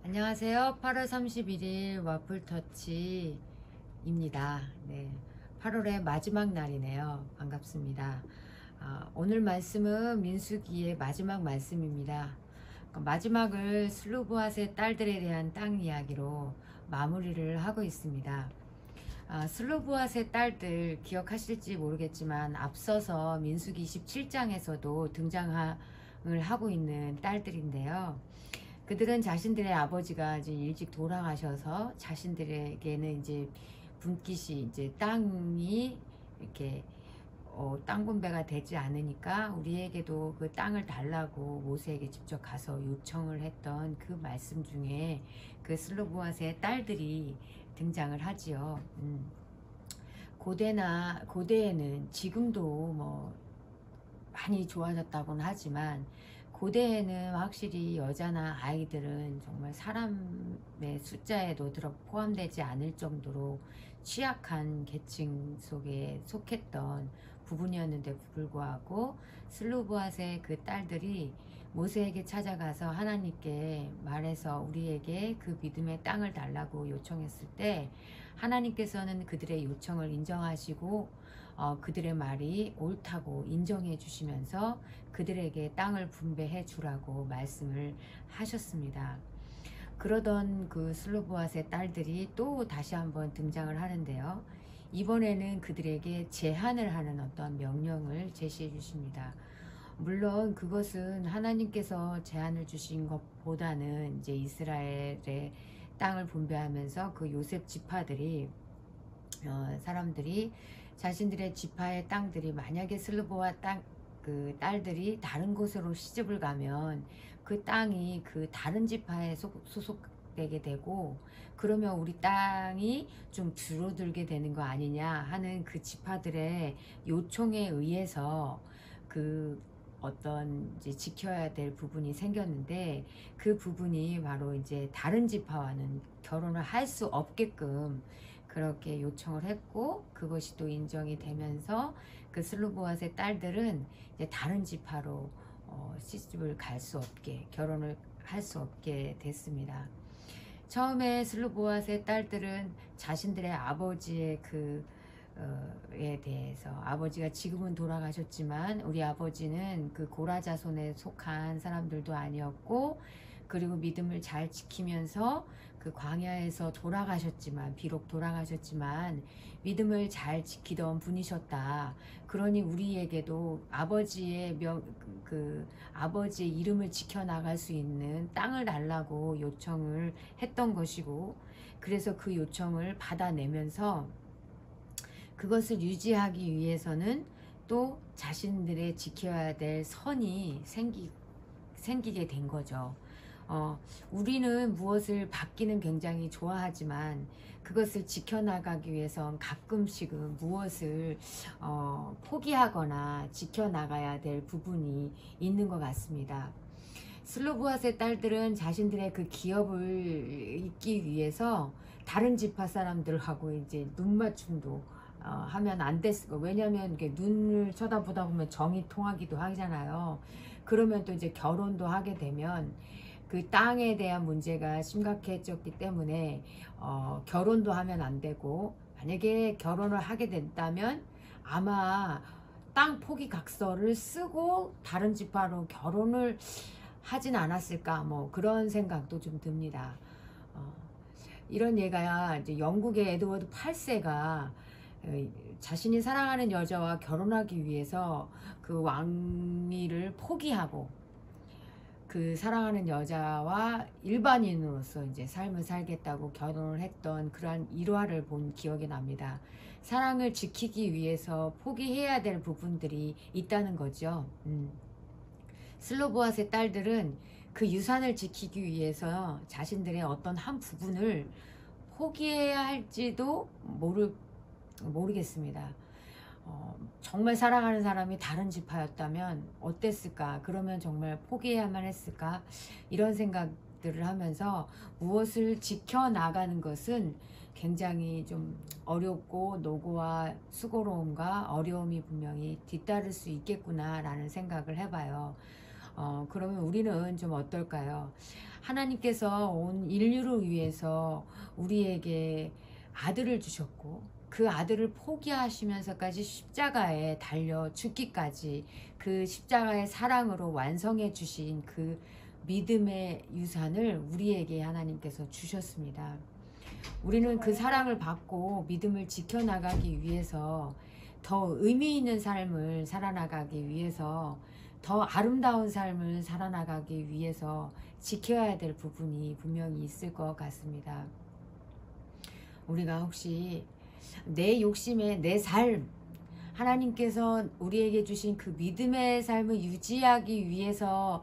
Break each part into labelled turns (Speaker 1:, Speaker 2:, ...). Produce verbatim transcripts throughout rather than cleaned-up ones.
Speaker 1: 안녕하세요. 팔월 삼십일일 와플터치입니다. 네, 팔월의 마지막 날이네요. 반갑습니다. 아, 오늘 말씀은 민수기의 마지막 말씀입니다. 마지막을 슬로보앗의 딸들에 대한 땅 이야기로 마무리를 하고 있습니다. 아, 슬로보앗의 딸들 기억하실지 모르겠지만 앞서서 민수기 십칠장에서도 등장을 하고 있는 딸들인데요. 그들은 자신들의 아버지가 이제 일찍 돌아가셔서 자신들에게는 이제 분깃이 이제 땅이 이렇게 어, 땅 분배가 되지 않으니까 우리에게도 그 땅을 달라고 모세에게 직접 가서 요청을 했던 그 말씀 중에 그 슬로보앗의 딸들이 등장을 하지요. 음. 고대나 고대에는 지금도 뭐 많이 좋아졌다고는 하지만 고대에는 확실히 여자나 아이들은 정말 사람의 숫자에도 들어 포함되지 않을 정도로 취약한 계층 속에 속했던 부분이었는데 불구하고 슬로보앗의 그 딸들이 모세에게 찾아가서 하나님께 말해서 우리에게 그 믿음의 땅을 달라고 요청했을 때 하나님께서는 그들의 요청을 인정하시고 어, 그들의 말이 옳다고 인정해 주시면서 그들에게 땅을 분배해 주라고 말씀을 하셨습니다. 그러던 그 슬로보앗의 딸들이 또 다시 한번 등장을 하는데요. 이번에는 그들에게 제한을 하는 어떤 명령을 제시해 주십니다. 물론 그것은 하나님께서 제한을 주신 것보다는 이제 이스라엘의 땅을 분배하면서 그 요셉 지파들이 어, 사람들이 자신들의 지파의 땅들이 만약에 슬로보와 땅, 그 딸들이 다른 곳으로 시집을 가면 그 땅이 그 다른 지파에 소, 소속되게 되고 그러면 우리 땅이 좀 줄어들게 되는 거 아니냐 하는 그 지파들의 요청에 의해서 그 어떤 이제 지켜야 될 부분이 생겼는데 그 부분이 바로 이제 다른 지파와는 결혼을 할 수 없게끔 그렇게 요청을 했고 그것이 또 인정이 되면서 그 슬로보앗의 딸들은 이제 다른 지파로 어, 시집을 갈 수 없게 결혼을 할 수 없게 됐습니다. 처음에 슬로보앗의 딸들은 자신들의 아버지의 그 에 대해서 아버지가 지금은 돌아가셨지만 우리 아버지는 그 고라 자손에 속한 사람들도 아니었고 그리고 믿음을 잘 지키면서 그 광야에서 돌아가셨지만 비록 돌아가셨지만 믿음을 잘 지키던 분이셨다. 그러니 우리에게도 아버지의 명, 그 아버지의 이름을 지켜나갈 수 있는 땅을 달라고 요청을 했던 것이고 그래서 그 요청을 받아내면서 그것을 유지하기 위해서는 또 자신들의 지켜야 될 선이 생기, 생기게 된 거죠. 어, 우리는 무엇을 받기는 굉장히 좋아하지만 그것을 지켜나가기 위해선 가끔씩은 무엇을 어, 포기하거나 지켜나가야 될 부분이 있는 것 같습니다. 슬로보앗의 딸들은 자신들의 그 기업을 잇기 위해서 다른 지파 사람들하고 이제 눈맞춤도 어, 하면 안 됐을 거. 왜냐면 이게 눈을 쳐다보다 보면 정이 통하기도 하잖아요. 그러면 또 이제 결혼도 하게 되면 그 땅에 대한 문제가 심각해졌기 때문에 어, 결혼도 하면 안 되고 만약에 결혼을 하게 된다면 아마 땅 포기 각서를 쓰고 다른 지파로 결혼을 하진 않았을까 뭐 그런 생각도 좀 듭니다. 어, 이런 예가 이제 영국의 에드워드 팔 세가 자신이 사랑하는 여자와 결혼하기 위해서 그 왕위를 포기하고 그 사랑하는 여자와 일반인으로서 이제 삶을 살겠다고 결혼을 했던 그러한 일화를 본 기억이 납니다. 사랑을 지키기 위해서 포기해야 될 부분들이 있다는 거죠. 음. 슬로보앗의 딸들은 그 유산을 지키기 위해서 자신들의 어떤 한 부분을 포기해야 할지도 모르 모르겠습니다. 어, 정말 사랑하는 사람이 다른 지파였다면 어땠을까? 그러면 정말 포기해야만 했을까? 이런 생각들을 하면서 무엇을 지켜나가는 것은 굉장히 좀 어렵고 노고와 수고로움과 어려움이 분명히 뒤따를 수 있겠구나 라는 생각을 해봐요. 어, 그러면 우리는 좀 어떨까요? 하나님께서 온 인류를 위해서 우리에게 아들을 주셨고 그 아들을 포기하시면서까지 십자가에 달려 죽기까지 그 십자가의 사랑으로 완성해 주신 그 믿음의 유산을 우리에게 하나님께서 주셨습니다. 우리는 그 사랑을 받고 믿음을 지켜나가기 위해서 더 의미 있는 삶을 살아나가기 위해서 더 아름다운 삶을 살아나가기 위해서 지켜야 될 부분이 분명히 있을 것 같습니다. 우리가 혹시 내 욕심에 내 삶, 하나님께서 우리에게 주신 그 믿음의 삶을 유지하기 위해서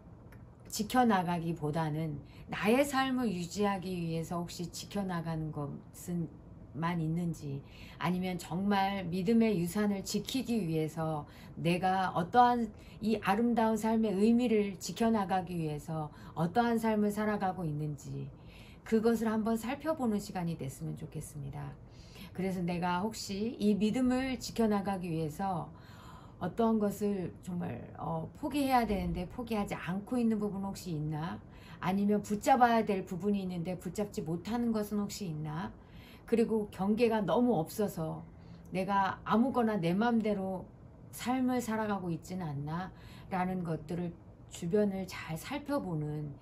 Speaker 1: 지켜나가기보다는 나의 삶을 유지하기 위해서 혹시 지켜나가는 것은 만 있는지, 아니면 정말 믿음의 유산을 지키기 위해서 내가 어떠한 이 아름다운 삶의 의미를 지켜나가기 위해서 어떠한 삶을 살아가고 있는지 그것을 한번 살펴보는 시간이 됐으면 좋겠습니다. 그래서 내가 혹시 이 믿음을 지켜나가기 위해서 어떠한 것을 정말 어, 포기해야 되는데 포기하지 않고 있는 부분 혹시 있나? 아니면 붙잡아야 될 부분이 있는데 붙잡지 못하는 것은 혹시 있나? 그리고 경계가 너무 없어서 내가 아무거나 내 맘대로 삶을 살아가고 있지는 않나? 라는 것들을 주변을 잘 살펴보는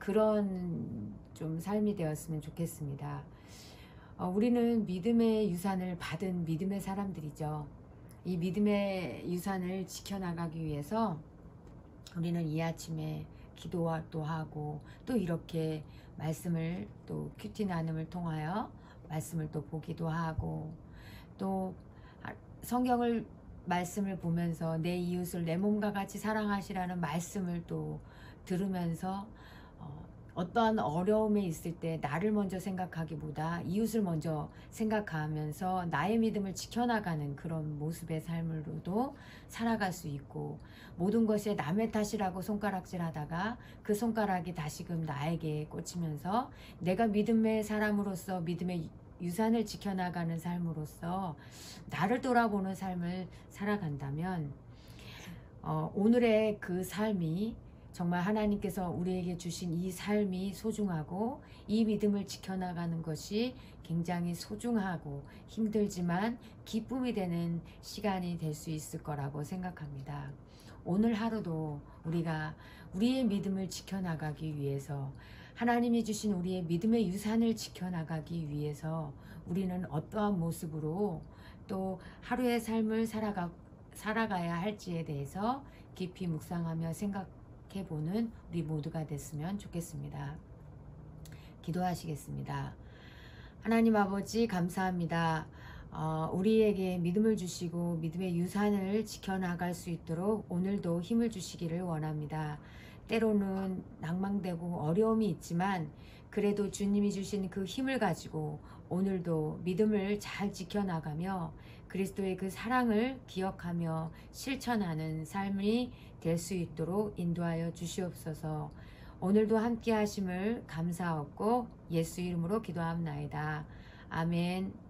Speaker 1: 그런 좀 삶이 되었으면 좋겠습니다. 어, 우리는 믿음의 유산을 받은 믿음의 사람들이죠. 이 믿음의 유산을 지켜나가기 위해서 우리는 이 아침에 기도도 하고 또 이렇게 말씀을 또 큐티 나눔을 통하여 말씀을 또 보기도 하고 또 성경을 말씀을 보면서 내 이웃을 내 몸과 같이 사랑하시라는 말씀을 또 들으면서 어, 어떠한 어려움에 있을 때 나를 먼저 생각하기보다 이웃을 먼저 생각하면서 나의 믿음을 지켜나가는 그런 모습의 삶으로도 살아갈 수 있고, 모든 것이 남의 탓이라고 손가락질 하다가 그 손가락이 다시금 나에게 꽂히면서 내가 믿음의 사람으로서 믿음의 유산을 지켜나가는 삶으로서 나를 돌아보는 삶을 살아간다면 어, 오늘의 그 삶이 정말 하나님께서 우리에게 주신 이 삶이 소중하고 이 믿음을 지켜나가는 것이 굉장히 소중하고 힘들지만 기쁨이 되는 시간이 될 수 있을 거라고 생각합니다. 오늘 하루도 우리가 우리의 믿음을 지켜나가기 위해서, 하나님이 주신 우리의 믿음의 유산을 지켜나가기 위해서 우리는 어떠한 모습으로 또 하루의 삶을 살아가, 살아가야 할지에 대해서 깊이 묵상하며 생각해보는 우리 모두가 됐으면 좋겠습니다. 기도하시겠습니다. 하나님 아버지 감사합니다. 어, 우리에게 믿음을 주시고 믿음의 유산을 지켜나갈 수 있도록 오늘도 힘을 주시기를 원합니다. 때로는 낭망되고 어려움이 있지만 그래도 주님이 주신 그 힘을 가지고 오늘도 믿음을 잘 지켜나가며 그리스도의 그 사랑을 기억하며 실천하는 삶이 될 수 있도록 인도하여 주시옵소서. 오늘도 함께 하심을 감사하고 예수 이름으로 기도합나이다. 아멘.